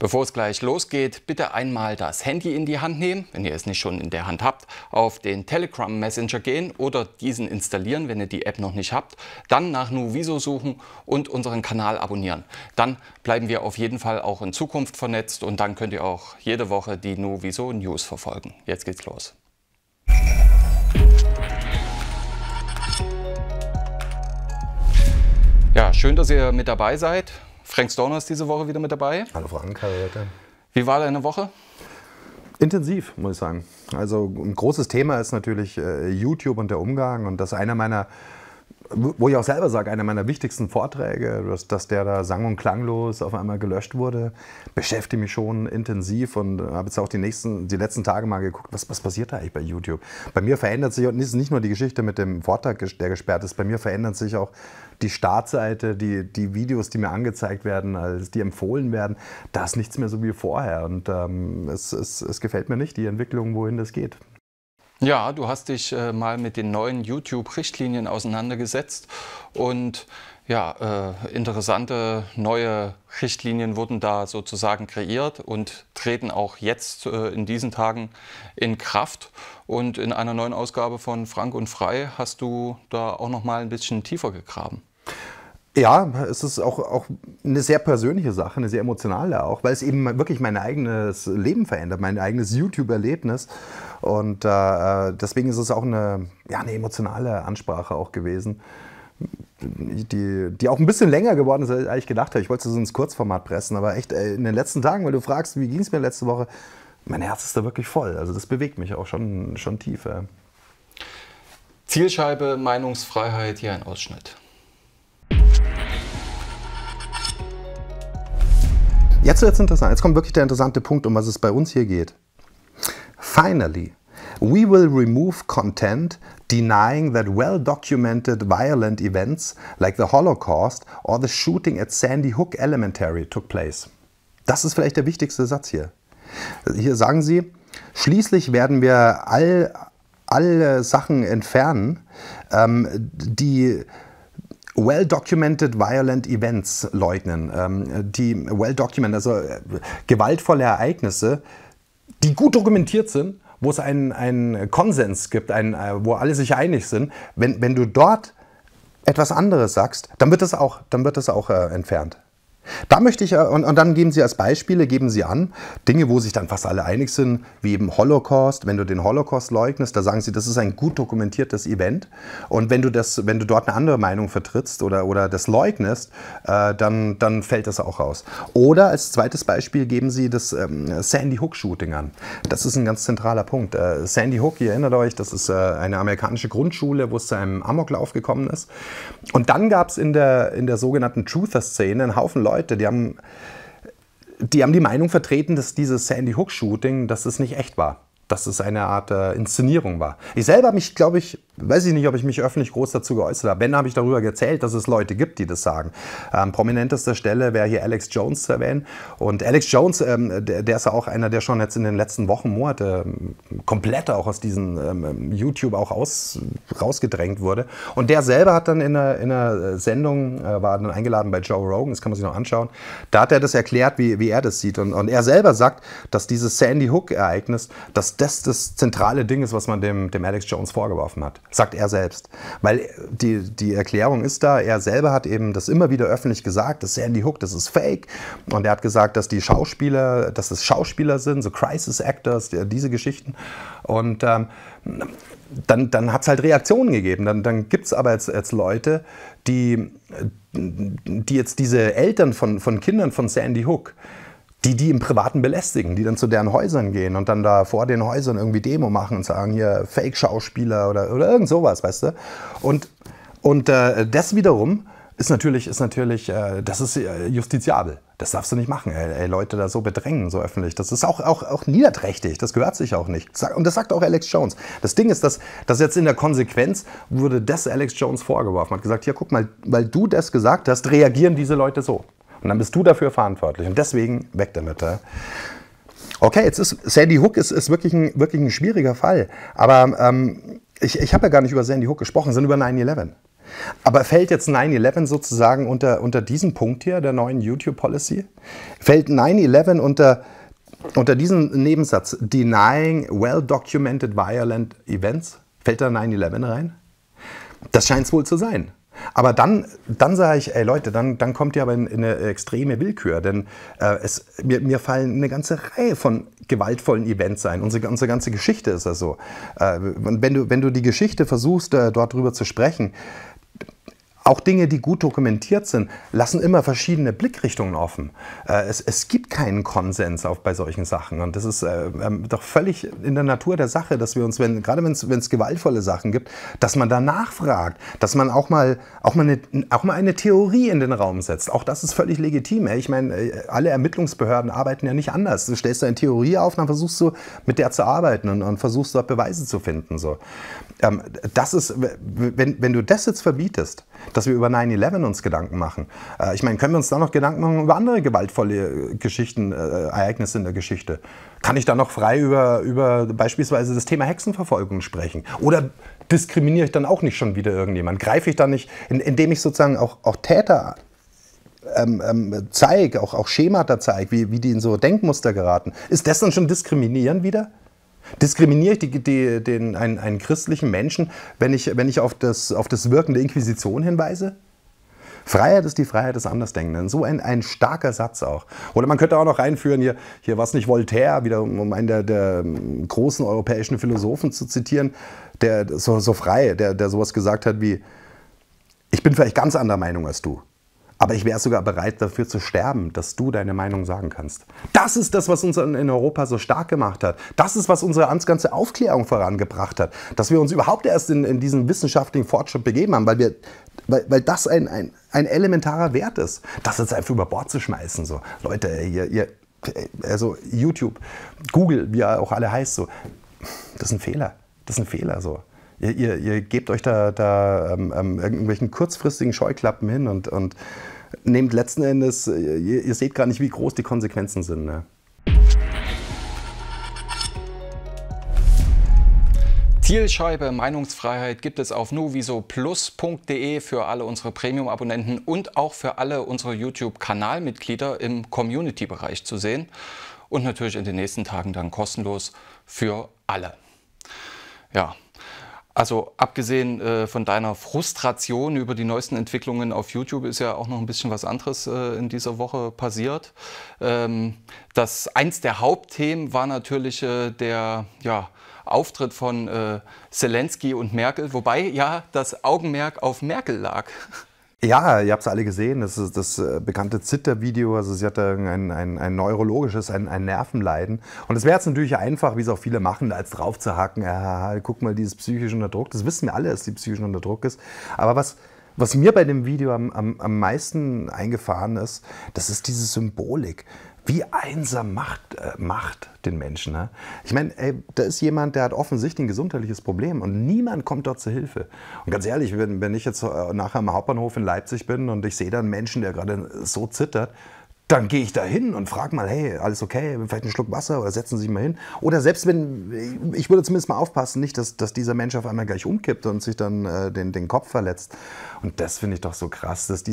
Bevor es gleich losgeht, bitte einmal das Handy in die Hand nehmen, wenn ihr es nicht schon in der Hand habt, auf den Telegram Messenger gehen oder diesen installieren, wenn ihr die App noch nicht habt, dann nach Nuviso suchen und unseren Kanal abonnieren. Dann bleiben wir auf jeden Fall auch in Zukunft vernetzt und dann könnt ihr auch jede Woche die Nuviso News verfolgen. Jetzt geht's los. Ja, schön, dass ihr mit dabei seid. Frank Storno ist diese Woche wieder mit dabei. Hallo Frank, hallo Leute. Wie war deine Woche? Intensiv, muss ich sagen. Also ein großes Thema ist natürlich YouTube und der Umgang. Und das ist einer meiner, wo ich auch selber sage, einer meiner wichtigsten Vorträge, dass der da sang- und klanglos auf einmal gelöscht wurde, beschäftigt mich schon intensiv und habe jetzt auch die letzten Tage mal geguckt, was passiert da eigentlich bei YouTube. Bei mir verändert sich, und es ist nicht nur die Geschichte mit dem Vortrag, der gesperrt ist, bei mir verändert sich auch die Startseite, die Videos, die mir angezeigt werden, die empfohlen werden, da ist nichts mehr so wie vorher. Und es gefällt mir nicht, die Entwicklung, wohin das geht. Ja, du hast dich mal mit den neuen YouTube-Richtlinien auseinandergesetzt und ja, interessante neue Richtlinien wurden da sozusagen kreiert und treten auch jetzt in diesen Tagen in Kraft. Und in einer neuen Ausgabe von Frank und Frei hast du da auch noch mal ein bisschen tiefer gegraben. Ja, es ist auch eine sehr persönliche Sache, eine sehr emotionale auch, weil es eben wirklich mein eigenes Leben verändert, mein eigenes YouTube-Erlebnis. Und deswegen ist es auch eine emotionale Ansprache auch gewesen, die auch ein bisschen länger geworden ist, als ich gedacht habe. Ich wollte es ins Kurzformat pressen, aber echt in den letzten Tagen, weil du fragst, wie ging es mir letzte Woche, mein Herz ist da wirklich voll. Also das bewegt mich auch schon tief. Ja. Zielscheibe, Meinungsfreiheit, hier ein Ausschnitt. Jetzt wird es interessant. Jetzt kommt wirklich der interessante Punkt, um was es bei uns hier geht. Finally, we will remove content denying that well-documented violent events like the Holocaust or the shooting at Sandy Hook Elementary took place. Das ist vielleicht der wichtigste Satz hier. Hier sagen sie, schließlich werden wir alle Sachen entfernen, die well-documented violent events leugnen. Die well-documented, also gewaltvolle Ereignisse, die gut dokumentiert sind, wo es einen Konsens gibt, wo alle sich einig sind. Wenn du dort etwas anderes sagst, dann wird das auch entfernt. Da möchte ich, und dann geben sie als Beispiele, geben sie an, Dinge, wo sich dann fast alle einig sind, wie eben Holocaust. Wenn du den Holocaust leugnest, da sagen sie, das ist ein gut dokumentiertes Event. Und wenn du dort eine andere Meinung vertrittst oder das leugnest, dann fällt das auch raus. Oder als zweites Beispiel geben sie das Sandy Hook Shooting an. Das ist ein ganz zentraler Punkt. Sandy Hook, ihr erinnert euch, das ist eine amerikanische Grundschule, wo es zu einem Amoklauf gekommen ist. Und dann gab es in der sogenannten Truther-Szene einen Haufen Leute, die haben die Meinung vertreten, dass dieses Sandy Hook Shooting, dass es nicht echt war. Dass es eine Art Inszenierung war. Ich selber habe mich, glaube ich, weiß ich nicht, ob ich mich öffentlich groß dazu geäußert habe. Wenn, habe ich darüber erzählt, dass es Leute gibt, die das sagen. Prominentester Stelle wäre hier Alex Jones zu erwähnen. Und Alex Jones, der ist ja auch einer, der schon jetzt in den letzten Wochen, Monaten komplett auch aus diesen YouTube auch rausgedrängt wurde. Und der selber hat dann in einer Sendung, war dann eingeladen bei Joe Rogan, das kann man sich noch anschauen, da hat er das erklärt, wie er das sieht. Und er selber sagt, dass dieses Sandy Hook Ereignis, dass das zentrale Ding ist, was man dem Alex Jones vorgeworfen hat. Sagt er selbst. Weil die Erklärung ist da, er selber hat eben das immer wieder öffentlich gesagt, das Sandy Hook, das ist fake. Und er hat gesagt, dass es Schauspieler sind, so Crisis Actors, diese Geschichten. Und dann hat es halt Reaktionen gegeben. Dann gibt es aber jetzt Leute, die jetzt diese Eltern von Kindern von Sandy Hook, die im Privaten belästigen, die dann zu deren Häusern gehen und dann da vor den Häusern irgendwie Demo machen und sagen, hier Fake-Schauspieler oder irgend sowas, weißt du? Und das wiederum ist natürlich, das ist justiziabel. Das darfst du nicht machen, Leute da so bedrängen, so öffentlich. Das ist auch niederträchtig, das gehört sich auch nicht. Und das sagt auch Alex Jones. Das Ding ist, dass jetzt in der Konsequenz wurde das Alex Jones vorgeworfen. Hat gesagt, hier guck mal, weil du das gesagt hast, reagieren diese Leute so. Und dann bist du dafür verantwortlich. Und deswegen weg damit. Okay, jetzt ist Sandy Hook ist wirklich ein schwieriger Fall. Aber ich habe ja gar nicht über Sandy Hook gesprochen, sondern über 9/11. Aber fällt jetzt 9/11 sozusagen unter diesen Punkt hier, der neuen YouTube-Policy? Fällt 9/11 unter diesen Nebensatz, denying well-documented violent events? Fällt da 9/11 rein? Das scheint es wohl zu sein. Aber dann sage ich, ey Leute, dann kommt ihr aber in eine extreme Willkür, denn mir fallen eine ganze Reihe von gewaltvollen Events ein. Unsere ganze Geschichte ist ja so. Wenn du die Geschichte versuchst, dort drüber zu sprechen, auch Dinge, die gut dokumentiert sind, lassen immer verschiedene Blickrichtungen offen. Es gibt keinen Konsens bei solchen Sachen. Und das ist doch völlig in der Natur der Sache, dass wir uns, gerade wenn es gewaltvolle Sachen gibt, dass man da nachfragt, dass man auch mal eine Theorie in den Raum setzt. Auch das ist völlig legitim. Ich meine, alle Ermittlungsbehörden arbeiten ja nicht anders. Du stellst eine Theorie auf, dann versuchst du mit der zu arbeiten und versuchst dort Beweise zu finden. So. Das ist, wenn du das jetzt verbietest, dass wir über 9/11 uns Gedanken machen. Ich meine, können wir uns da noch Gedanken machen über andere gewaltvolle Geschichten, Ereignisse in der Geschichte? Kann ich da noch frei über beispielsweise das Thema Hexenverfolgung sprechen? Oder diskriminiere ich dann auch nicht schon wieder irgendjemand? Greife ich da nicht, indem ich sozusagen auch Täter zeige, auch Schemata zeige, wie die in so Denkmuster geraten? Ist das dann schon diskriminierend wieder? Diskriminiere ich einen christlichen Menschen, wenn ich auf das Wirken der Inquisition hinweise? Freiheit ist die Freiheit des Andersdenkenden. So ein starker Satz auch. Oder man könnte auch noch reinführen, hier war es nicht Voltaire, wieder um einen der großen europäischen Philosophen zu zitieren, der so frei, der sowas gesagt hat wie, ich bin vielleicht ganz anderer Meinung als du. Aber ich wäre sogar bereit, dafür zu sterben, dass du deine Meinung sagen kannst. Das ist das, was uns in Europa so stark gemacht hat. Das ist, was unsere ganze Aufklärung vorangebracht hat. Dass wir uns überhaupt erst in diesen wissenschaftlichen Fortschritt begeben haben, weil das ein elementarer Wert ist. Das jetzt einfach über Bord zu schmeißen. So. Leute, also YouTube, Google, wie er auch alle heißt, so, das ist ein Fehler. Das ist ein Fehler. So. Ihr gebt euch da irgendwelchen kurzfristigen Scheuklappen hin und nehmt letzten Endes, ihr seht gar nicht, wie groß die Konsequenzen sind. Ne? Zielscheibe Meinungsfreiheit gibt es auf nuvisoplus.de für alle unsere Premium-Abonnenten und auch für alle unsere YouTube-Kanalmitglieder im Community-Bereich zu sehen. Und natürlich in den nächsten Tagen dann kostenlos für alle. Ja. Also abgesehen von deiner Frustration über die neuesten Entwicklungen auf YouTube ist ja auch noch ein bisschen was anderes in dieser Woche passiert. Eins der Hauptthemen war natürlich der Auftritt von Zelensky und Merkel, wobei ja das Augenmerk auf Merkel lag. Ja, ihr habt es alle gesehen, das ist das bekannte Zitter-Video, also sie hat da ein neurologisches, ein Nervenleiden. Und es wäre jetzt natürlich einfach, wie es auch viele machen, da jetzt drauf zu hacken, guck mal, die ist psychisch unter Druck. Das wissen wir alle, dass die psychisch unter Druck ist. Aber was mir bei dem Video am meisten eingefahren ist, das ist diese Symbolik. Wie einsam macht den Menschen. Ne? Ich meine, da ist jemand, der hat offensichtlich ein gesundheitliches Problem und niemand kommt dort zur Hilfe. Und ganz ehrlich, wenn ich jetzt nachher am Hauptbahnhof in Leipzig bin und ich sehe da einen Menschen, der gerade so zittert, dann gehe ich da hin und frage mal, hey, alles okay, vielleicht einen Schluck Wasser oder setzen Sie sich mal hin. Oder selbst wenn, ich würde zumindest mal aufpassen, nicht, dass dieser Mensch auf einmal gleich umkippt und sich dann den Kopf verletzt. Und das finde ich doch so krass, dass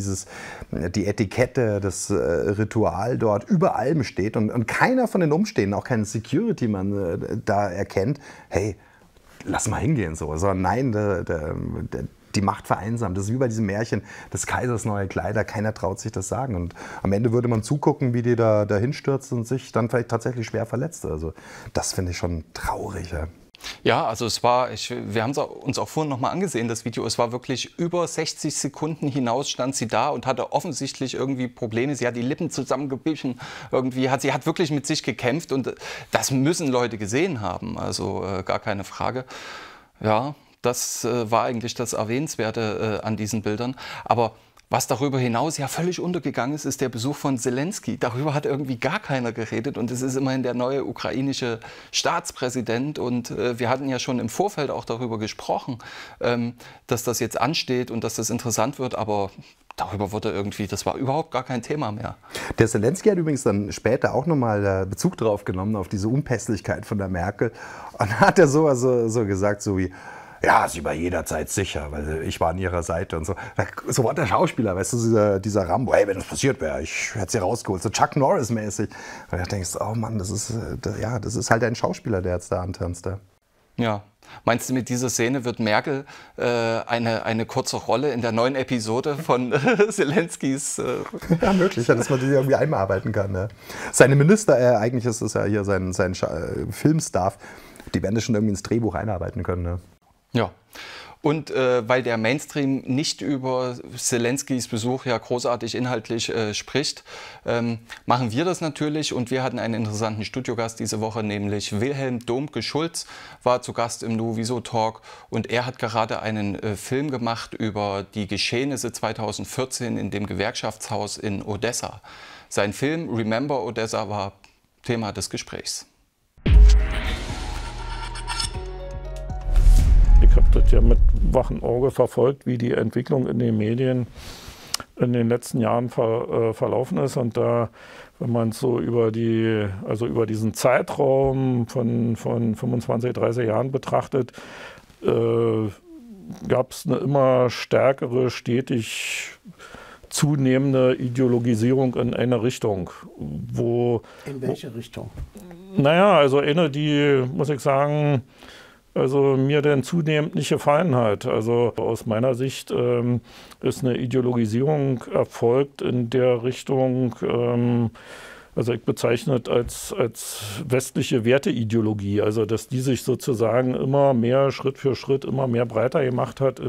die Etikette, das Ritual dort über allem steht und keiner von den Umstehenden, auch kein Security-Mann da erkennt, hey, lass mal hingehen so. Sondern nein, die Macht vereinsamt. Das ist wie bei diesem Märchen des Kaisers neue Kleider. Keiner traut sich das sagen. Und am Ende würde man zugucken, wie die da hinstürzt und sich dann vielleicht tatsächlich schwer verletzt. Also das finde ich schon traurig. Ja. Ja, also wir haben es uns auch vorhin nochmal angesehen, das Video. Es war wirklich über 60 Sekunden hinaus stand sie da und hatte offensichtlich irgendwie Probleme. Sie hat die Lippen zusammengebissen. Sie hat wirklich mit sich gekämpft und das müssen Leute gesehen haben. Also gar keine Frage. Ja. Das war eigentlich das Erwähnenswerte an diesen Bildern. Aber was darüber hinaus ja völlig untergegangen ist, ist der Besuch von Zelensky. Darüber hat irgendwie gar keiner geredet. Und es ist immerhin der neue ukrainische Staatspräsident. Und wir hatten ja schon im Vorfeld auch darüber gesprochen, dass das jetzt ansteht und dass das interessant wird. Aber darüber das war überhaupt gar kein Thema mehr. Der Zelensky hat übrigens dann später auch nochmal Bezug drauf genommen, auf diese Unpässlichkeit von der Merkel. Und hat er so gesagt, so wie, Ja, sie war jederzeit sicher, weil ich war an ihrer Seite und so. So war der Schauspieler, weißt du, dieser Rambo, hey, wenn das passiert wäre, ich hätte sie rausgeholt, so Chuck Norris-mäßig. Und da denkst du, oh Mann, das ist halt ein Schauspieler, der jetzt da antanzt. Ja. Meinst du, mit dieser Szene wird Merkel eine kurze Rolle in der neuen Episode von Zelenskys? Ja, möglich, dass man die irgendwie einarbeiten kann. Ja. Seine Minister, eigentlich ist es ja hier sein Filmstaff, die werden das schon irgendwie ins Drehbuch einarbeiten können. Ne? Ja. Und weil der Mainstream nicht über Zelenskys Besuch ja großartig inhaltlich spricht, machen wir das natürlich. Und wir hatten einen interessanten Studiogast diese Woche, nämlich Wilhelm Domke-Schulz war zu Gast im Nuviso Talk. Und er hat gerade einen Film gemacht über die Geschehnisse 2014 in dem Gewerkschaftshaus in Odessa. Sein Film Remember Odessa war Thema des Gesprächs. Ich habe das ja mit wachem Auge verfolgt, wie die Entwicklung in den Medien in den letzten Jahren verlaufen ist. Und da, wenn man es so über diesen Zeitraum von 25, 30 Jahren betrachtet, gab es eine immer stärkere, stetig zunehmende Ideologisierung in eine Richtung. In welche Richtung? Naja, also eine, die, muss ich sagen, also mir denn zunehmend nicht gefallen hat. Also aus meiner Sicht ist eine Ideologisierung erfolgt in der Richtung, also ich bezeichne es als westliche Werteideologie, also dass die sich sozusagen immer mehr Schritt für Schritt immer mehr breiter gemacht hat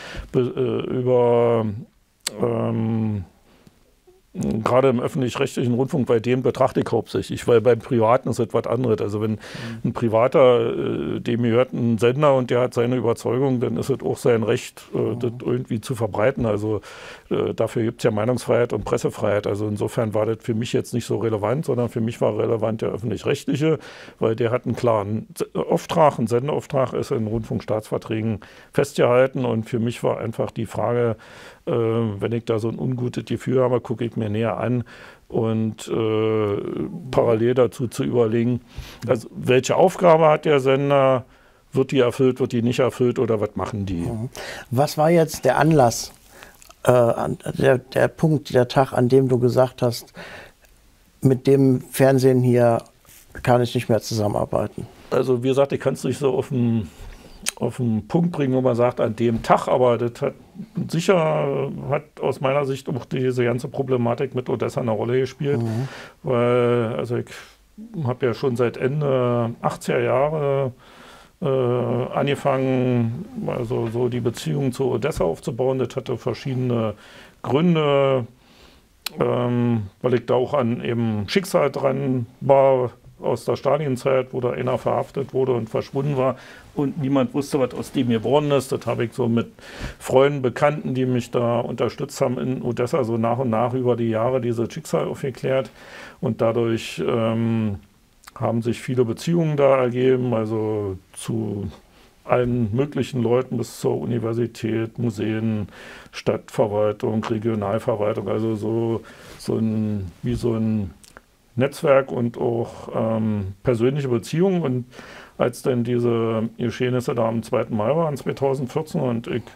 gerade im öffentlich-rechtlichen Rundfunk, bei dem betrachte ich hauptsächlich, weil beim Privaten ist etwas anderes. Also wenn ein Privater, dem gehört ein Sender und der hat seine Überzeugung, dann ist es auch sein Recht, das irgendwie zu verbreiten. Also dafür gibt es ja Meinungsfreiheit und Pressefreiheit. Also insofern war das für mich jetzt nicht so relevant, sondern für mich war relevant der öffentlich-rechtliche, weil der hat einen klaren Auftrag, ein Sendeauftrag ist in Rundfunkstaatsverträgen festgehalten und für mich war einfach die Frage, wenn ich da so ein ungutes Gefühl habe, gucke ich mir näher an und parallel dazu zu überlegen, also welche Aufgabe hat der Sender, wird die erfüllt, wird die nicht erfüllt oder was machen die? Was war jetzt der Anlass, der Punkt, der Tag, an dem du gesagt hast, mit dem Fernsehen hier kann ich nicht mehr zusammenarbeiten? Also wie gesagt, ich kann es nicht so auf den Punkt bringen, wo man sagt, an dem Tag, aber das hat aus meiner Sicht auch diese ganze Problematik mit Odessa eine Rolle gespielt, weil also ich habe ja schon seit Ende 80er Jahre angefangen, also so die Beziehung zu Odessa aufzubauen. Das hatte verschiedene Gründe, weil ich da auch an eben Schicksal dran war, aus der Stalinzeit, wo da einer verhaftet wurde und verschwunden war und niemand wusste, was aus dem geworden ist. Das habe ich so mit Freunden, Bekannten, die mich da unterstützt haben in Odessa, so nach und nach über die Jahre dieses Schicksal aufgeklärt. Und dadurch haben sich viele Beziehungen da ergeben, also zu allen möglichen Leuten bis zur Universität, Museen, Stadtverwaltung, Regionalverwaltung, also so ein Netzwerk und auch persönliche Beziehungen. Und als dann diese Geschehnisse da am 2. Mai waren, 2014, und ich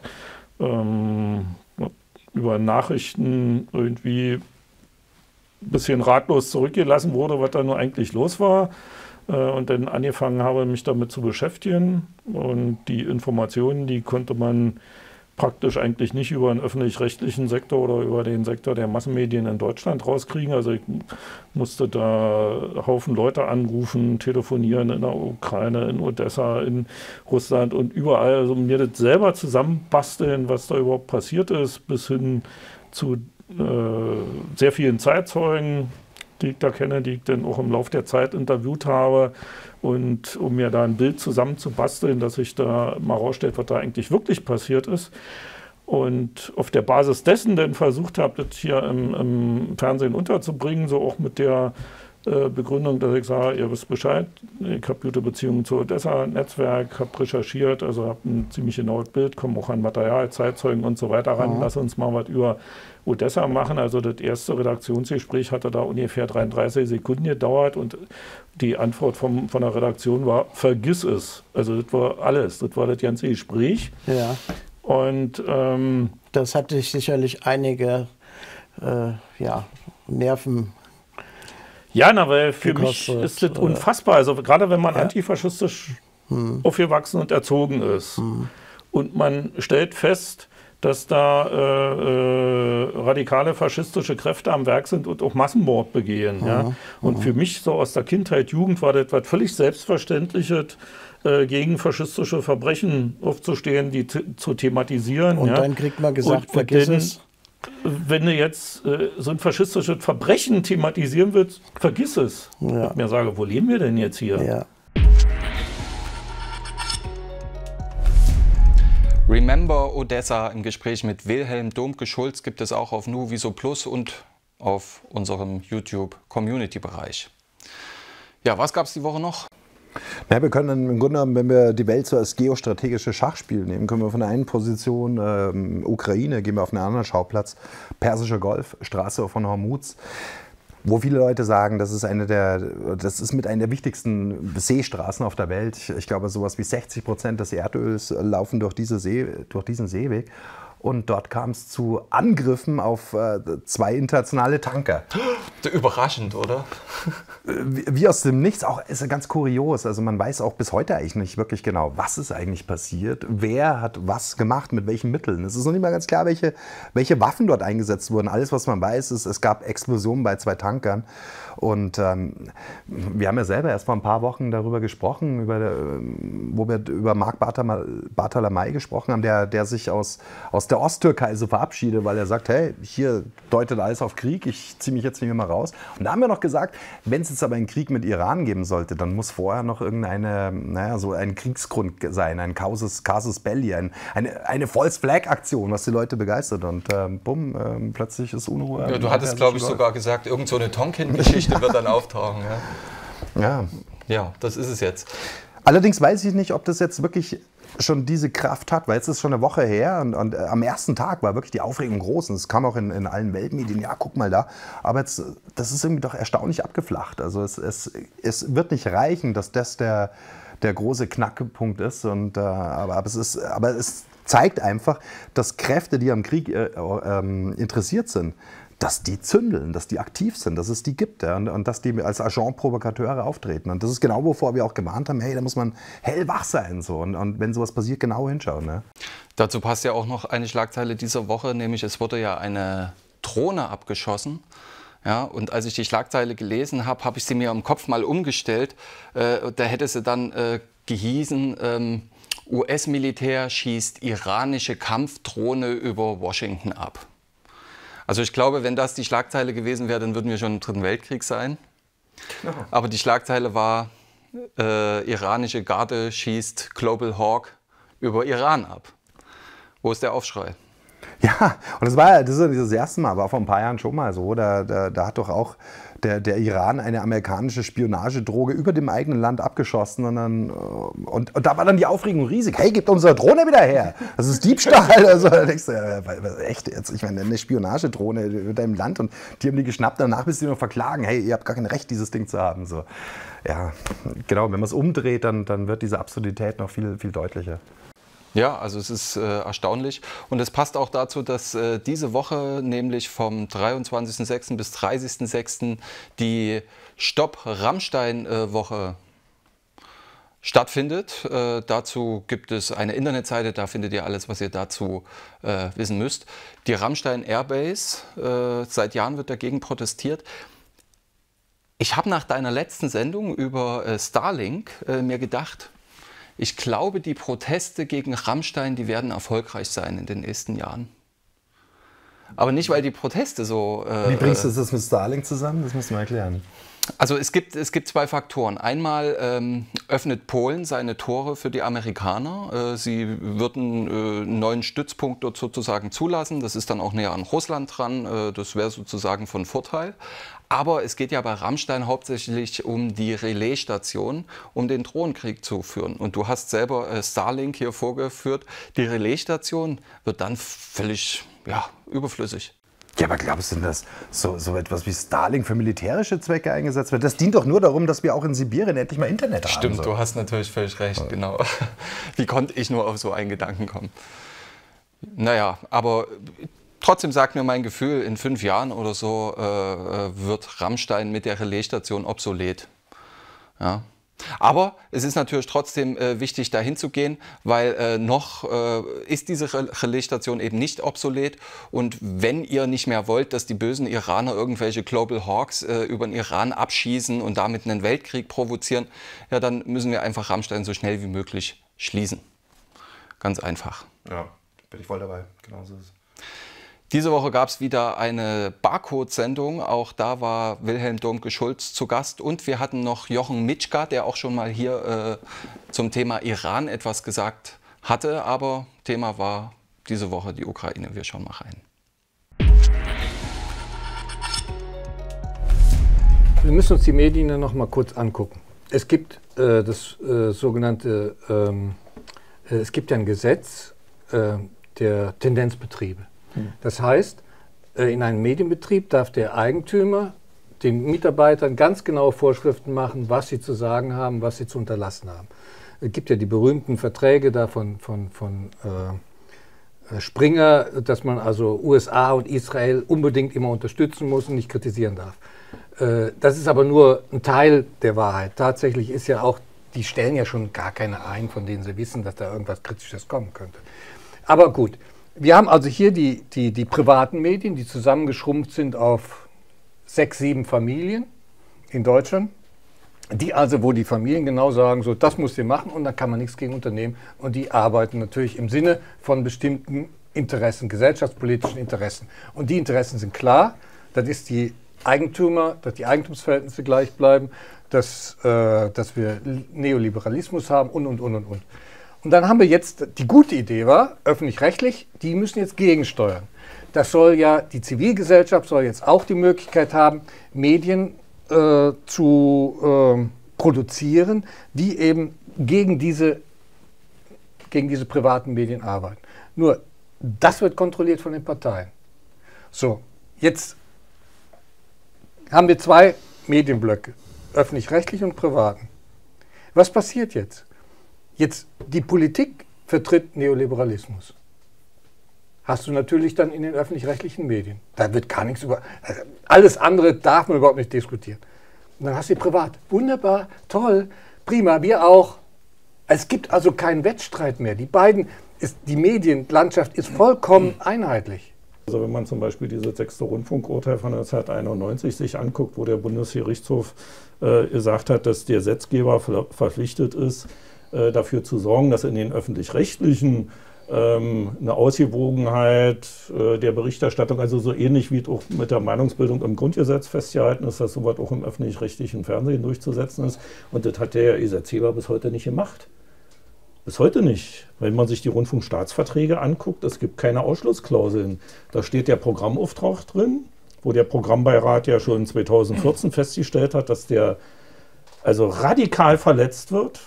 über Nachrichten irgendwie ein bisschen ratlos zurückgelassen wurde, was da nur eigentlich los war, und dann angefangen habe, mich damit zu beschäftigen. Und die Informationen, die konnte man praktisch eigentlich nicht über den öffentlich-rechtlichen Sektor oder über den Sektor der Massenmedien in Deutschland rauskriegen. Also ich musste da Haufen Leute anrufen, telefonieren in der Ukraine, in Odessa, in Russland und überall. Also mir das selber zusammenbasteln, was da überhaupt passiert ist, bis hin zu sehr vielen Zeitzeugen, die ich da kenne, die ich dann auch im Laufe der Zeit interviewt habe. Und um mir da ein Bild zusammenzubasteln, dass sich da mal rausstellt, was da eigentlich wirklich passiert ist. Und auf der Basis dessen dann versucht habe, das hier im Fernsehen unterzubringen, so auch mit der Begründung, dass ich sage, ihr wisst Bescheid, ich habe gute Beziehungen zu Odessa, Netzwerk, habe recherchiert, also habe ein ziemlich genaues Bild, komme auch an Material, Zeitzeugen und so weiter ran. Lass uns mal was über Odessa machen. Also das erste Redaktionsgespräch hatte da ungefähr 33 Sekunden gedauert und die Antwort von der Redaktion war, vergiss es. Also das war alles, das war das ganze Gespräch. Ja. Und das hat dich sicherlich einige Nerven. Ja, weil für mich ist das unfassbar. Also gerade wenn man antifaschistisch aufgewachsen und erzogen ist und man stellt fest, dass da radikale faschistische Kräfte am Werk sind und auch Massenmord begehen. Ja? Und für mich so aus der Kindheit, Jugend war das etwas völlig Selbstverständliches, gegen faschistische Verbrechen aufzustehen, die zu thematisieren. Und dann kriegt man gesagt, vergiss es. Wenn du jetzt so ein faschistisches Verbrechen thematisieren willst, vergiss es. Ja. Ich mir sage, wo leben wir denn jetzt hier? Ja. Remember Odessa im Gespräch mit Wilhelm Domke-Schulz gibt es auch auf Nuviso Plus und auf unserem YouTube-Community-Bereich. Ja, was gab es die Woche noch? Ja, wir können im Grunde genommen, wenn wir die Welt so als geostrategisches Schachspiel nehmen, können wir von der einen Position Ukraine, gehen wir auf einen anderen Schauplatz, Persischer Golf, Straße von Hormuz, wo viele Leute sagen, das ist mit einer der wichtigsten Seestraßen auf der Welt. Ich glaube, sowas wie 60% des Erdöls laufen durch diesen Seeweg. Und dort kam es zu Angriffen auf 2 internationale Tanker. Überraschend, oder? Wie aus dem Nichts, auch ist ganz kurios. Also man weiß auch bis heute eigentlich nicht wirklich genau, was ist eigentlich passiert, wer hat was gemacht, mit welchen Mitteln. Es ist noch nicht mal ganz klar, welche Waffen dort eingesetzt wurden. Alles, was man weiß, ist, es gab Explosionen bei 2 Tankern. Und wir haben ja selber erst vor ein paar Wochen darüber gesprochen, wo wir über Marc Bartolomei gesprochen haben, der sich aus der Osttürkei so verabschiedet, weil er sagt, hey, hier deutet alles auf Krieg, ich ziehe mich jetzt nicht mehr raus. Und da haben wir noch gesagt, wenn es jetzt aber einen Krieg mit Iran geben sollte, dann muss vorher noch so ein Kriegsgrund sein, ein Casus Belli, eine False-Flag-Aktion, was die Leute begeistert. Und bumm, plötzlich ist Unruhe. Ja, du hattest, glaube ich, sogar gesagt, irgend so eine Tonkin-Geschichte wird dann auftauchen. Ja, das ist es jetzt. Allerdings weiß ich nicht, ob das jetzt wirklich schon diese Kraft hat, weil jetzt ist schon eine Woche her und am ersten Tag war wirklich die Aufregung groß und es kam auch in allen Weltmedien, ja, guck mal da, aber jetzt, das ist irgendwie doch erstaunlich abgeflacht. Also es wird nicht reichen, dass das der große Knackpunkt ist, aber es zeigt einfach, dass Kräfte, die am Krieg interessiert sind, dass die zündeln, dass die aktiv sind, dass es die gibt, ja, und dass die als Agent-Provokateure auftreten. Und das ist genau, wovor wir auch gewarnt haben, hey, da muss man hellwach sein. So. Und wenn sowas passiert, genau hinschauen. Ne? Dazu passt ja auch noch eine Schlagzeile dieser Woche, nämlich es wurde ja eine Drohne abgeschossen. Ja, und als ich die Schlagzeile gelesen habe, habe ich sie mir im Kopf mal umgestellt. Da hätte sie dann gehießen, US-Militär schießt iranische Kampfdrohne über Washington ab. Also ich glaube, wenn das die Schlagzeile gewesen wäre, dann würden wir schon im Dritten Weltkrieg sein. Genau. Aber die Schlagzeile war, iranische Garde schießt Global Hawk über Iran ab. Wo ist der Aufschrei? Ja, und das ist ja nicht das erste Mal, war vor ein paar Jahren schon mal so. Da hat doch auch der Iran eine amerikanische Spionagedroge über dem eigenen Land abgeschossen. Und da war dann die Aufregung riesig. Hey, gebt unsere Drohne wieder her. Das ist Diebstahl. Also, da denkst du, echt jetzt? Ich meine, eine Spionagedrohne über deinem Land und die haben die geschnappt. Danach bist du noch verklagen. Hey, ihr habt gar kein Recht, dieses Ding zu haben. So. Ja, genau. Wenn man es umdreht, dann wird diese Absurdität noch viel, viel deutlicher. Ja, also es ist erstaunlich und es passt auch dazu, dass diese Woche, nämlich vom 23.06. bis 30.06. die Stopp-Rammstein-Woche stattfindet. Dazu gibt es eine Internetseite, da findet ihr alles, was ihr dazu wissen müsst. Die Rammstein Airbase, seit Jahren wird dagegen protestiert. Ich habe nach deiner letzten Sendung über Starlink mir gedacht, ich glaube, die Proteste gegen Rammstein, die werden erfolgreich sein in den nächsten Jahren. Aber nicht, weil die Proteste so... Wie bringst du das mit Starlink zusammen? Das musst du mal erklären. Also es gibt zwei Faktoren. Einmal öffnet Polen seine Tore für die Amerikaner. Sie würden einen neuen Stützpunkt dort sozusagen zulassen. Das ist dann auch näher an Russland dran. Das wäre sozusagen von Vorteil. Aber es geht ja bei Rammstein hauptsächlich um die Relaisstation, um den Drohnenkrieg zu führen. Und du hast selber Starlink hier vorgeführt. Die Relaisstation wird dann völlig überflüssig. Ja, aber glaubst du, dass so etwas wie Starlink für militärische Zwecke eingesetzt wird? Das dient doch nur darum, dass wir auch in Sibirien endlich mal Internet haben. Stimmt, du hast natürlich völlig recht, genau. Wie konnte ich nur auf so einen Gedanken kommen? Naja, aber trotzdem sagt mir mein Gefühl, in 5 Jahren oder so wird Rammstein mit der Relaisstation obsolet. Ja. Aber es ist natürlich trotzdem wichtig, dahin zu gehen, weil noch ist diese Relaisstation eben nicht obsolet. Und wenn ihr nicht mehr wollt, dass die bösen Iraner irgendwelche Global Hawks über den Iran abschießen und damit einen Weltkrieg provozieren, ja, dann müssen wir einfach Rammstein so schnell wie möglich schließen. Ganz einfach. Ja, bin ich voll dabei. Genau so ist es. Diese Woche gab es wieder eine Barcode-Sendung. Auch da war Wilhelm Domke-Schulz zu Gast. Und wir hatten noch Jochen Mitschka, der auch schon mal hier zum Thema Iran etwas gesagt hatte. Aber Thema war diese Woche die Ukraine. Wir schauen mal rein. Wir müssen uns die Medien ja noch mal kurz angucken. Es gibt das sogenannte, es gibt ja ein Gesetz der Tendenzbetriebe. Das heißt, in einem Medienbetrieb darf der Eigentümer den Mitarbeitern ganz genaue Vorschriften machen, was sie zu sagen haben, was sie zu unterlassen haben. Es gibt ja die berühmten Verträge da von Springer, dass man also USA und Israel unbedingt immer unterstützen muss und nicht kritisieren darf. Das ist aber nur ein Teil der Wahrheit. Tatsächlich ist ja auch, die stellen ja schon gar keine ein, von denen sie wissen, dass da irgendwas Kritisches kommen könnte. Aber gut. Wir haben also hier die privaten Medien, die zusammengeschrumpft sind auf 6, 7 Familien in Deutschland, die also, wo die Familien genau sagen, so, das müsst ihr machen und da kann man nichts gegen unternehmen. Und die arbeiten natürlich im Sinne von bestimmten Interessen, gesellschaftspolitischen Interessen. Und die Interessen sind klar, das ist die Eigentümer, dass die Eigentumsverhältnisse gleich bleiben, dass wir Neoliberalismus haben und. Und dann haben wir jetzt, die gute Idee war, öffentlich-rechtlich, die müssen jetzt gegensteuern. Das soll ja, die Zivilgesellschaft soll jetzt auch die Möglichkeit haben, Medien zu produzieren, die eben gegen diese privaten Medien arbeiten. Nur, das wird kontrolliert von den Parteien. So, jetzt haben wir 2 Medienblöcke, öffentlich-rechtlich und privaten. Was passiert jetzt? Jetzt, die Politik vertritt Neoliberalismus. Hast du natürlich dann in den öffentlich-rechtlichen Medien. Da wird gar nichts über... Alles andere darf man überhaupt nicht diskutieren. Und dann hast du privat. Wunderbar, toll, prima, wir auch. Es gibt also keinen Wettstreit mehr. Die Medienlandschaft ist vollkommen einheitlich. Also wenn man zum Beispiel dieses 6. Rundfunkurteil von 1991 sich anguckt, wo der Bundesgerichtshof gesagt hat, dass der Gesetzgeber verpflichtet ist, dafür zu sorgen, dass in den öffentlich-rechtlichen eine Ausgewogenheit der Berichterstattung, also so ähnlich wie es auch mit der Meinungsbildung im Grundgesetz festgehalten ist, dass sowas auch im öffentlich-rechtlichen Fernsehen durchzusetzen ist. Und das hat der Gesetzgeber bis heute nicht gemacht. Bis heute nicht. Wenn man sich die Rundfunkstaatsverträge anguckt, es gibt keine Ausschlussklauseln. Da steht der Programmauftrag drin, wo der Programmbeirat ja schon 2014 festgestellt hat, dass der also radikal verletzt wird.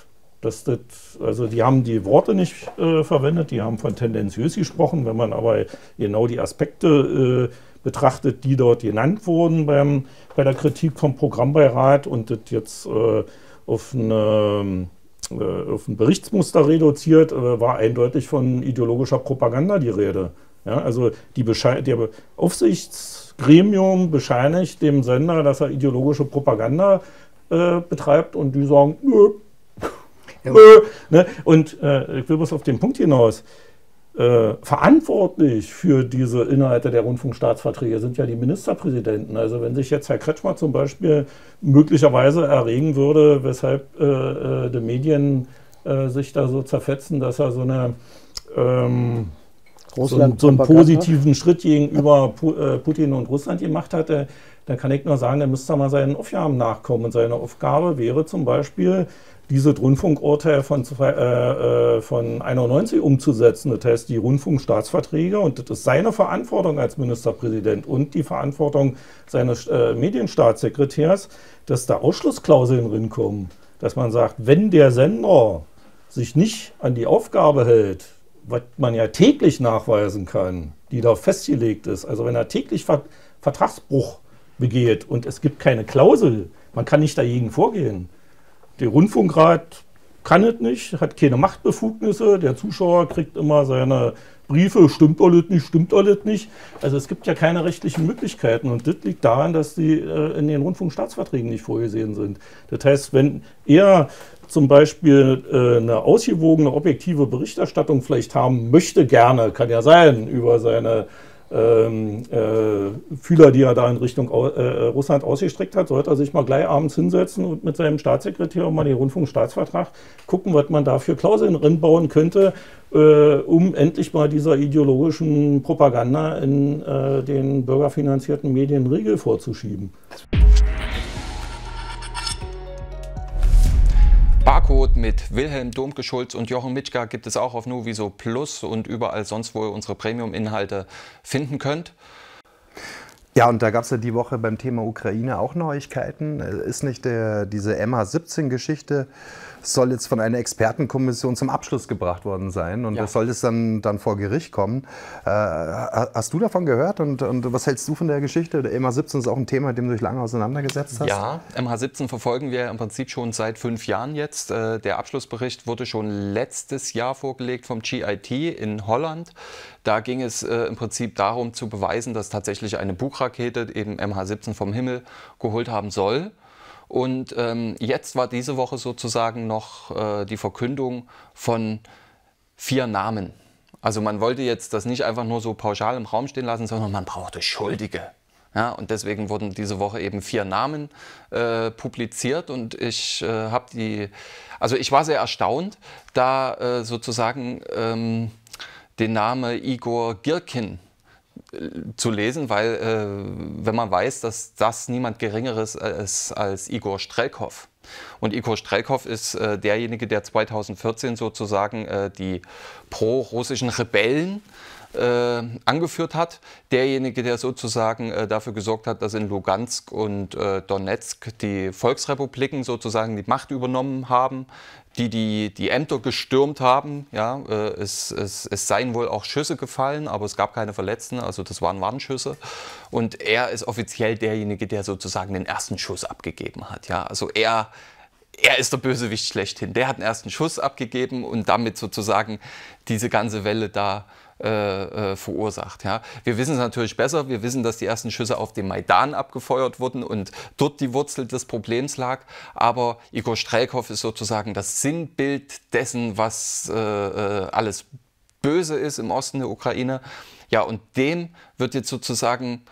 Also die haben die Worte nicht verwendet, die haben von tendenziös gesprochen. Wenn man aber genau die Aspekte betrachtet, die dort genannt wurden bei der Kritik vom Programmbeirat und das jetzt auf ein Berichtsmuster reduziert, war eindeutig von ideologischer Propaganda die Rede. Ja, also der Aufsichtsgremium bescheinigt dem Sender, dass er ideologische Propaganda betreibt und die sagen, nö. Ja. Ne? Und ich will bloß auf den Punkt hinaus. Verantwortlich für diese Inhalte der Rundfunkstaatsverträge sind ja die Ministerpräsidenten. Also wenn sich jetzt Herr Kretschmer zum Beispiel möglicherweise erregen würde, weshalb die Medien sich da so zerfetzen, dass er so eine so einen positiven Schritt gegenüber Putin und Russland gemacht hatte, dann kann ich nur sagen, der müsste mal seinen Aufgaben nachkommen. Und seine Aufgabe wäre zum Beispiel, dieses Rundfunkurteil von 91 umzusetzen. Das heißt, die Rundfunkstaatsverträge, und das ist seine Verantwortung als Ministerpräsident und die Verantwortung seines Medienstaatssekretärs, dass da Ausschlussklauseln drinkommen. Dass man sagt, wenn der Sender sich nicht an die Aufgabe hält, was man ja täglich nachweisen kann, die da festgelegt ist, also wenn er täglich Vertragsbruch begeht und es gibt keine Klausel, man kann nicht dagegen vorgehen. Der Rundfunkrat kann es nicht, hat keine Machtbefugnisse, der Zuschauer kriegt immer seine Briefe, stimmt alles nicht. Also es gibt ja keine rechtlichen Möglichkeiten und das liegt daran, dass die in den Rundfunkstaatsverträgen nicht vorgesehen sind. Das heißt, wenn er zum Beispiel eine ausgewogene, objektive Berichterstattung vielleicht haben möchte, gerne, kann ja sein, über seine Fühler, die er da in Richtung Russland ausgestreckt hat, sollte er sich mal gleich abends hinsetzen und mit seinem Staatssekretär mal den Rundfunkstaatsvertrag gucken, was man da für Klauseln reinbauen könnte, um endlich mal dieser ideologischen Propaganda in den bürgerfinanzierten Medien Riegel vorzuschieben. Barcode mit Wilhelm Domke-Schulz und Jochen Mitschka gibt es auch auf Nuviso Plus und überall sonst, wo ihr unsere Premium-Inhalte finden könnt. Ja, und da gab es ja die Woche beim Thema Ukraine auch Neuigkeiten. Ist nicht diese MH17-Geschichte soll jetzt von einer Expertenkommission zum Abschluss gebracht worden sein und das soll es dann vor Gericht kommen. Hast du davon gehört und was hältst du von der Geschichte? Der MH17 ist auch ein Thema, mit dem du dich lange auseinandergesetzt hast. Ja, MH17 verfolgen wir im Prinzip schon seit 5 Jahren jetzt. Der Abschlussbericht wurde schon letztes Jahr vorgelegt vom GIT in Holland. Da ging es im Prinzip darum zu beweisen, dass tatsächlich eine Bugrakete eben MH17 vom Himmel geholt haben soll. Und jetzt war diese Woche sozusagen noch die Verkündung von 4 Namen. Also man wollte jetzt das nicht einfach nur so pauschal im Raum stehen lassen, sondern man brauchte Schuldige. Ja, und deswegen wurden diese Woche eben 4 Namen publiziert und ich ich war sehr erstaunt, da sozusagen den Namen Igor Girkin zu lesen, weil wenn man weiß, dass das niemand Geringeres ist als Igor Strelkov. Und Igor Strelkov ist derjenige, der 2014 sozusagen die pro-russischen Rebellen angeführt hat. Derjenige, der sozusagen dafür gesorgt hat, dass in Lugansk und Donetsk die Volksrepubliken sozusagen die Macht übernommen haben, die Ämter gestürmt haben. Ja, es seien wohl auch Schüsse gefallen, aber es gab keine Verletzten, also das waren Warnschüsse. Und er ist offiziell derjenige, der sozusagen den ersten Schuss abgegeben hat. Ja, also er ist der Bösewicht schlechthin. Der hat den ersten Schuss abgegeben und damit sozusagen diese ganze Welle da verursacht. Ja. Wir wissen es natürlich besser. Wir wissen, dass die ersten Schüsse auf dem Maidan abgefeuert wurden und dort die Wurzel des Problems lag. Aber Igor Strelkov ist sozusagen das Sinnbild dessen, was alles böse ist im Osten der Ukraine. Ja, und dem wird jetzt sozusagen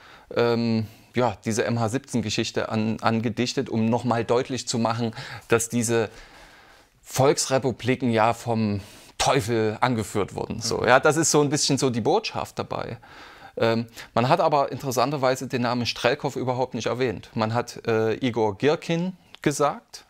diese MH17-Geschichte angedichtet, um nochmal deutlich zu machen, dass diese Volksrepubliken ja vom Teufel angeführt wurden. So, ja, das ist so ein bisschen so die Botschaft dabei. Man hat aber interessanterweise den Namen Strelkov überhaupt nicht erwähnt. Man hat Igor Girkin gesagt.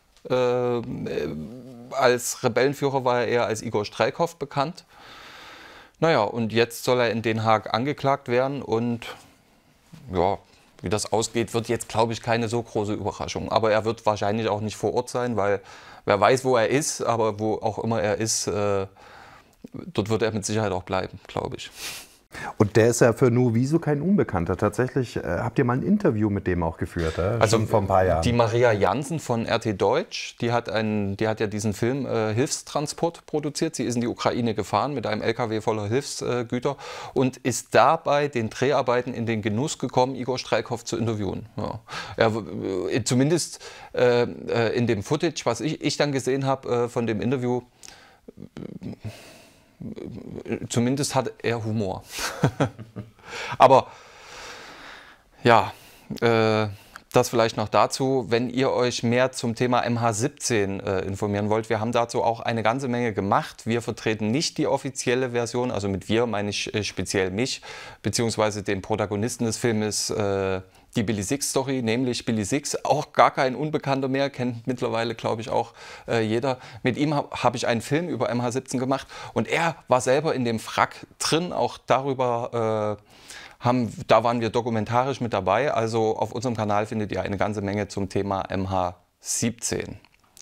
Als Rebellenführer war er eher als Igor Strelkov bekannt. Naja, und jetzt soll er in Den Haag angeklagt werden und ja, wie das ausgeht, wird jetzt, glaube ich, keine so große Überraschung. Aber er wird wahrscheinlich auch nicht vor Ort sein, weil wer weiß, wo er ist, aber wo auch immer er ist, dort wird er mit Sicherheit auch bleiben, glaube ich. Und der ist ja für Nuviso kein Unbekannter. Tatsächlich habt ihr mal ein Interview mit dem auch geführt, also schon vor ein paar Jahren. Die Maria Jansen von RT Deutsch, die hat ja diesen Film Hilfstransport produziert. Sie ist in die Ukraine gefahren mit einem LKW voller Hilfsgüter und ist dabei den Dreharbeiten in den Genuss gekommen, Igor Strelkov zu interviewen. Ja. Zumindest in dem Footage, was ich dann gesehen habe von dem Interview, zumindest hat er Humor. Aber ja, Das vielleicht noch dazu, wenn ihr euch mehr zum Thema MH17 informieren wollt. Wir haben dazu auch eine ganze Menge gemacht. Wir vertreten nicht die offizielle Version, also mit wir meine ich speziell mich, beziehungsweise den Protagonisten des Filmes, die Billy Six Story, nämlich Billy Six, auch gar kein Unbekannter mehr, kennt mittlerweile, glaube ich, auch jeder. Mit ihm habe ich einen Film über MH17 gemacht und er war selber in dem Wrack drin, auch darüber da waren wir dokumentarisch mit dabei, also auf unserem Kanal findet ihr eine ganze Menge zum Thema MH17.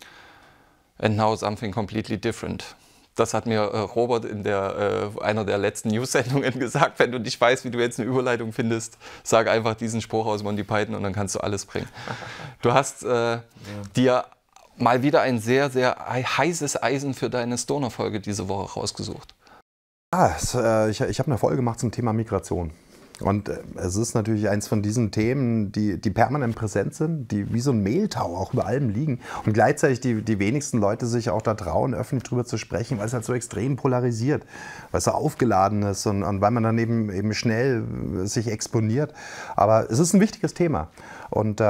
And now something completely different. Das hat mir Robert in einer der letzten News-Sendungen gesagt. Wenn du nicht weißt, wie du jetzt eine Überleitung findest, sag einfach diesen Spruch aus Monty Python und dann kannst du alles bringen. Du hast dir mal wieder ein sehr, sehr heißes Eisen für deine Stoner-Folge diese Woche rausgesucht. Ich habe eine Folge gemacht zum Thema Migration. Und es ist natürlich eins von diesen Themen, die permanent präsent sind, die wie so ein Mehltau auch über allem liegen. Und gleichzeitig die wenigsten Leute sich auch da trauen, öffentlich drüber zu sprechen, weil es halt so extrem polarisiert, weil es so aufgeladen ist und weil man dann eben schnell sich exponiert. Aber es ist ein wichtiges Thema. Und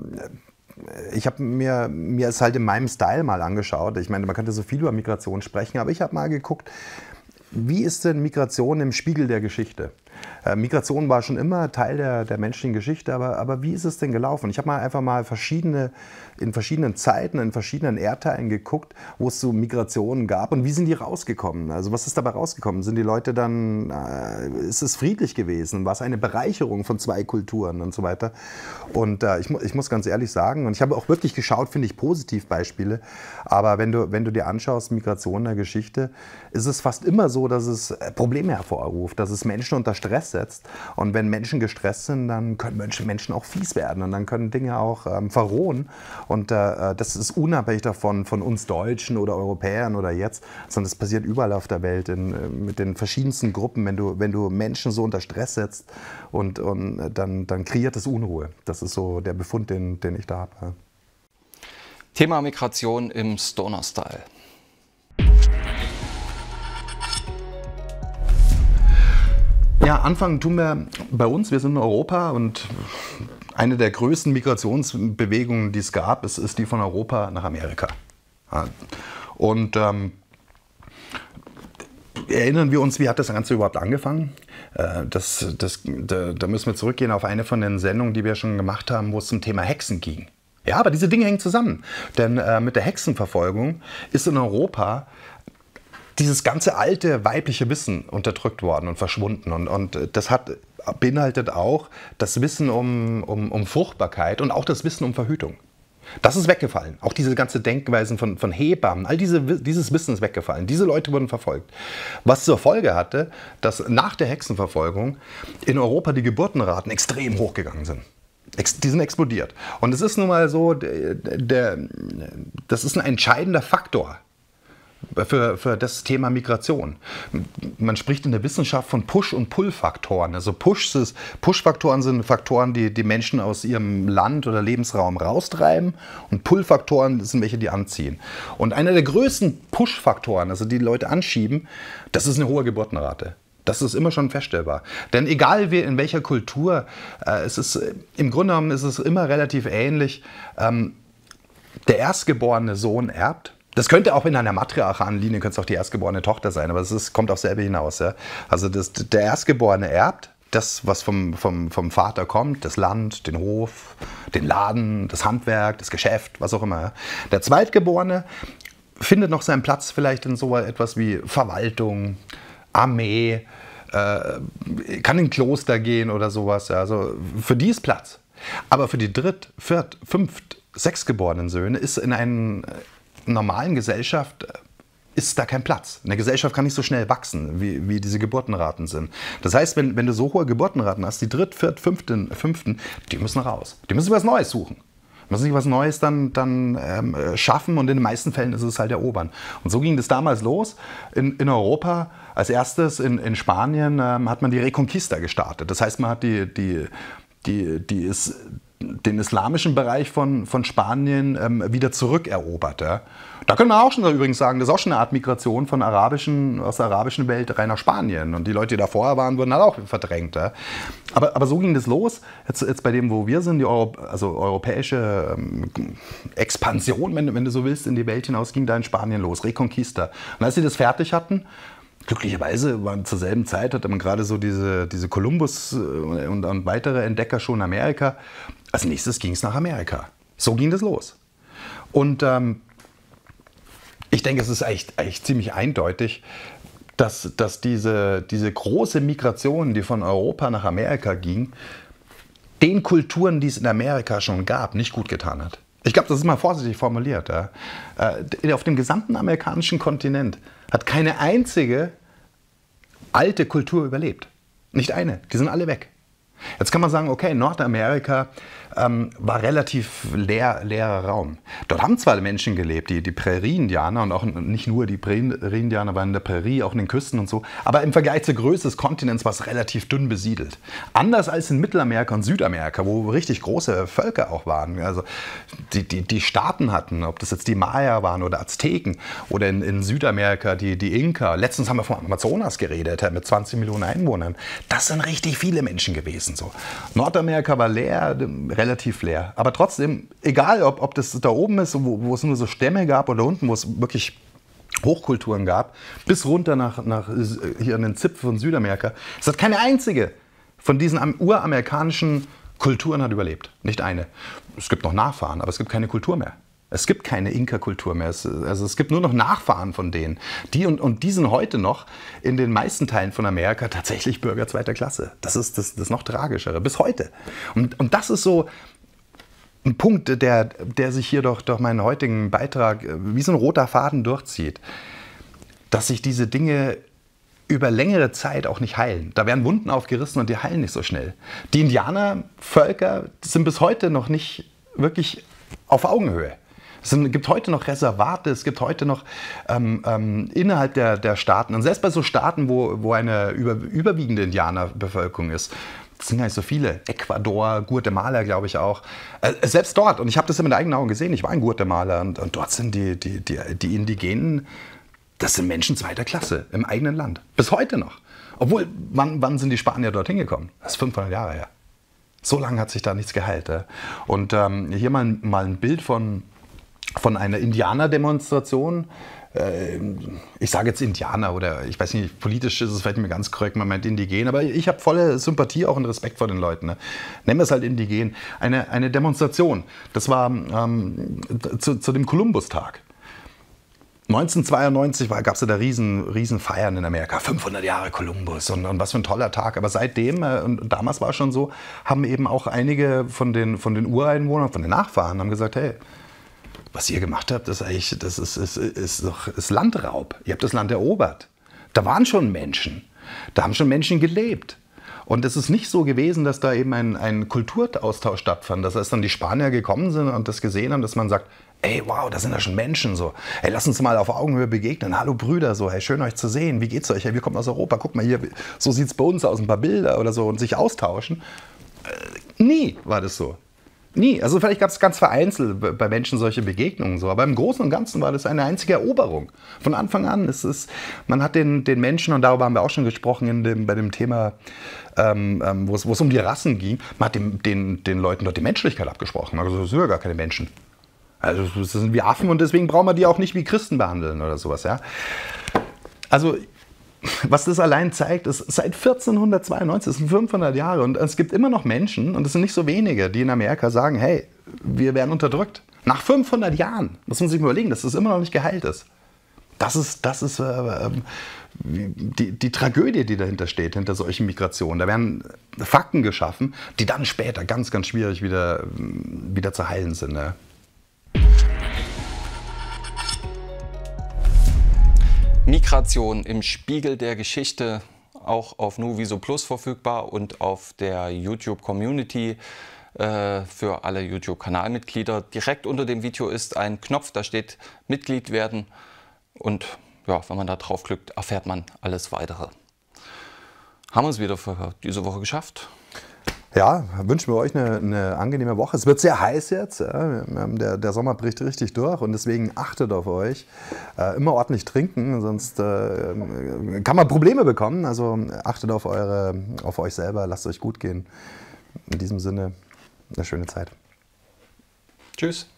ich habe mir es halt in meinem Style mal angeschaut. Ich meine, man könnte so viel über Migration sprechen, aber ich habe mal geguckt, wie ist denn Migration im Spiegel der Geschichte? Migration war schon immer Teil der menschlichen Geschichte, aber wie ist es denn gelaufen? Ich habe einfach mal in verschiedenen Zeiten, in verschiedenen Erdteilen geguckt, wo es so Migrationen gab und wie sind die rausgekommen? Also was ist dabei rausgekommen? Sind die Leute dann, ist es friedlich gewesen? War es eine Bereicherung von zwei Kulturen und so weiter? Und ich muss ganz ehrlich sagen, und ich habe auch wirklich geschaut, finde ich, Positivbeispiele, aber wenn du dir anschaust, Migration in der Geschichte, ist es fast immer so, dass es Probleme hervorruft, dass es Menschen unter Stress setzt. Und wenn Menschen gestresst sind, dann können Menschen auch fies werden und dann können Dinge auch verrohen. Und das ist unabhängig davon, von uns Deutschen oder Europäern oder jetzt, sondern es passiert überall auf der Welt mit den verschiedensten Gruppen. Wenn du Menschen so unter Stress setzt und dann kreiert es Unruhe. Das ist so der Befund, den ich da habe. Thema Migration im Stoner-Style. Ja, anfangen tun wir bei uns. Wir sind in Europa und eine der größten Migrationsbewegungen, die es gab, ist die von Europa nach Amerika. Und erinnern wir uns, wie hat das Ganze überhaupt angefangen? Da müssen wir zurückgehen auf eine von den Sendungen, die wir schon gemacht haben, wo es zum Thema Hexen ging. Ja, aber diese Dinge hängen zusammen. Denn mit der Hexenverfolgung ist in Europa dieses ganze alte weibliche Wissen unterdrückt worden und verschwunden. Und das beinhaltet auch das Wissen um Fruchtbarkeit und auch das Wissen um Verhütung. Das ist weggefallen. Auch diese ganze Denkweisen von Hebammen, all dieses Wissen ist weggefallen. Diese Leute wurden verfolgt. Was zur Folge hatte, dass nach der Hexenverfolgung in Europa die Geburtenraten extrem hochgegangen sind. Die sind explodiert. Und es ist nun mal so, das ist ein entscheidender Faktor für das Thema Migration. Man spricht in der Wissenschaft von Push- und Pull-Faktoren. Also Push-Faktoren sind Faktoren, die Menschen aus ihrem Land oder Lebensraum raustreiben, und Pull-Faktoren sind welche, die anziehen. Und einer der größten Push-Faktoren, also die Leute anschieben, das ist eine hohe Geburtenrate. Das ist immer schon feststellbar. Denn egal in welcher Kultur, im Grunde genommen ist es immer relativ ähnlich. Der erstgeborene Sohn erbt. Das könnte auch in einer matriarchalen Linie, könnte es auch die erstgeborene Tochter sein, aber kommt auf selbe hinaus. Ja? Also der Erstgeborene erbt das, was vom Vater kommt, das Land, den Hof, den Laden, das Handwerk, das Geschäft, was auch immer. Ja? Der Zweitgeborene findet noch seinen Platz vielleicht in so etwas wie Verwaltung, Armee, kann in ein Kloster gehen oder sowas. Ja? Also für die ist Platz. Aber für die Dritt-, Viert-, Fünft-, Sechstgeborenen Söhne ist in einer normalen Gesellschaft ist da kein Platz. Eine Gesellschaft kann nicht so schnell wachsen, wie diese Geburtenraten sind. Das heißt, wenn du so hohe Geburtenraten hast, die Dritt-, Viert-, Fünften, die müssen raus. Die müssen was Neues suchen. Die müssen sich was Neues dann schaffen, und in den meisten Fällen ist es halt erobern. Und so ging das damals los in Europa. Als erstes in Spanien hat man die Reconquista gestartet. Das heißt, man hat die den islamischen Bereich von Spanien wieder zurückerobert. Ja. Da können wir auch schon übrigens sagen, das ist auch schon eine Art Migration von aus der arabischen Welt rein nach Spanien. Und die Leute, die da vorher waren, wurden halt auch verdrängt. Ja. Aber so ging das los. Jetzt bei dem, wo wir sind, die europäische Expansion, wenn du so willst, in die Welt hinaus, ging da in Spanien los, Reconquista. Und als sie das fertig hatten, glücklicherweise waren zur selben Zeit, hatte man gerade so diese Kolumbus und weitere Entdecker schon in Amerika. Als nächstes ging es nach Amerika. So ging das los. Und ich denke, es ist eigentlich ziemlich eindeutig, dass diese große Migration, die von Europa nach Amerika ging, den Kulturen, die es in Amerika schon gab, nicht gut getan hat. Ich glaube, das ist mal vorsichtig formuliert. Ja. Auf dem gesamten amerikanischen Kontinent hat keine einzige alte Kultur überlebt. Nicht eine. Die sind alle weg. Jetzt kann man sagen, okay, Nordamerika war relativ leerer Raum. Dort haben zwar Menschen gelebt, die Prärie-Indianer, und auch nicht nur die Prärie-Indianer waren in der Prärie, auch in den Küsten und so, aber im Vergleich zur Größe des Kontinents war es relativ dünn besiedelt. Anders als in Mittelamerika und Südamerika, wo richtig große Völker auch waren. Also die Staaten hatten, ob das jetzt die Maya waren oder Azteken, oder in Südamerika die Inka. Letztens haben wir vom Amazonas geredet, mit 20 Millionen Einwohnern. Das sind richtig viele Menschen gewesen. So. Nordamerika war leer, relativ leer. Aber trotzdem, egal ob das da oben ist, wo es nur so Stämme gab, oder unten, wo es wirklich Hochkulturen gab, bis runter nach hier an den Zipfel von Südamerika, es hat keine einzige von diesen uramerikanischen Kulturen hat überlebt. Nicht eine. Es gibt noch Nachfahren, aber es gibt keine Kultur mehr. Es gibt keine Inka-Kultur mehr. Es gibt nur noch Nachfahren von denen. Die sind heute noch in den meisten Teilen von Amerika tatsächlich Bürger zweiter Klasse. Das ist das noch Tragischere. Bis heute. Und das ist so ein Punkt, der sich hier durch meinen heutigen Beitrag wie so ein roter Faden durchzieht. Dass sich diese Dinge über längere Zeit auch nicht heilen. Da werden Wunden aufgerissen und die heilen nicht so schnell. Die Indianervölker sind bis heute noch nicht wirklich auf Augenhöhe. Es gibt heute noch Reservate, es gibt heute noch innerhalb der Staaten, und selbst bei so Staaten, wo eine überwiegende Indianerbevölkerung ist, das sind gar nicht so viele, Ecuador, Guatemala glaube ich auch, selbst dort, und ich habe das ja mit eigenen Augen gesehen, ich war in Guatemala, und dort sind die Indigenen, das sind Menschen zweiter Klasse im eigenen Land, bis heute noch. Obwohl, wann sind die Spanier dorthin gekommen? Das ist 500 Jahre her. So lange hat sich da nichts geheilt. Und hier mal ein Bild von einer Indianerdemonstration. Ich sage jetzt Indianer, oder ich weiß nicht, politisch ist es vielleicht nicht mehr ganz korrekt, man meint Indigen, aber ich habe volle Sympathie auch und Respekt vor den Leuten. Ne? Nennen wir es halt Indigen. Eine Demonstration, das war zu dem Kolumbustag. 1992 gab es ja da riesen Feiern in Amerika, 500 Jahre Kolumbus und was für ein toller Tag. Aber seitdem, und damals war es schon so, haben eben auch einige von den Ureinwohnern, von den Nachfahren, haben gesagt, hey, was ihr gemacht habt, das ist Landraub. Ihr habt das Land erobert. Da waren schon Menschen. Da haben schon Menschen gelebt. Und es ist nicht so gewesen, dass da eben ein Kulturaustausch stattfand. Dass als dann die Spanier gekommen sind und das gesehen haben, dass man sagt, ey, wow, da sind ja schon Menschen so. Hey, lass uns mal auf Augenhöhe begegnen. Hallo Brüder, so, hey, schön euch zu sehen. Wie geht's euch? Hey, wir kommen aus Europa. Guck mal hier, so sieht's bei uns aus, ein paar Bilder oder so, und sich austauschen. Nie war das so. Nie. Also vielleicht gab es ganz vereinzelt bei Menschen solche Begegnungen so, aber im Großen und Ganzen war das eine einzige Eroberung. Von Anfang an. Man hat den Menschen, und darüber haben wir auch schon gesprochen bei dem Thema, wo es um die Rassen ging, man hat den Leuten dort die Menschlichkeit abgesprochen. Also das sind ja gar keine Menschen. Also das sind wie Affen, und deswegen brauchen wir die auch nicht wie Christen behandeln oder sowas. Ja? Also was das allein zeigt, ist, seit 1492, das sind 500 Jahre, und es gibt immer noch Menschen, und es sind nicht so wenige, die in Amerika sagen, hey, wir werden unterdrückt. Nach 500 Jahren, muss man sich mal überlegen, dass das immer noch nicht geheilt ist. Das ist die Tragödie, die dahinter steht, hinter solchen Migrationen. Da werden Fakten geschaffen, die dann später ganz, ganz schwierig wieder zu heilen sind. Ne? Migration im Spiegel der Geschichte, auch auf Nuviso Plus verfügbar und auf der YouTube-Community für alle YouTube-Kanalmitglieder. Direkt unter dem Video ist ein Knopf, da steht Mitglied werden, und ja, wenn man da draufklickt, erfährt man alles Weitere. Haben wir es wieder für diese Woche geschafft? Ja, wünschen wir euch eine angenehme Woche. Es wird sehr heiß jetzt. Ja. Der Sommer bricht richtig durch und deswegen achtet auf euch. Immer ordentlich trinken, sonst kann man Probleme bekommen. Also achtet auf euch selber, lasst es euch gut gehen. In diesem Sinne, eine schöne Zeit. Tschüss.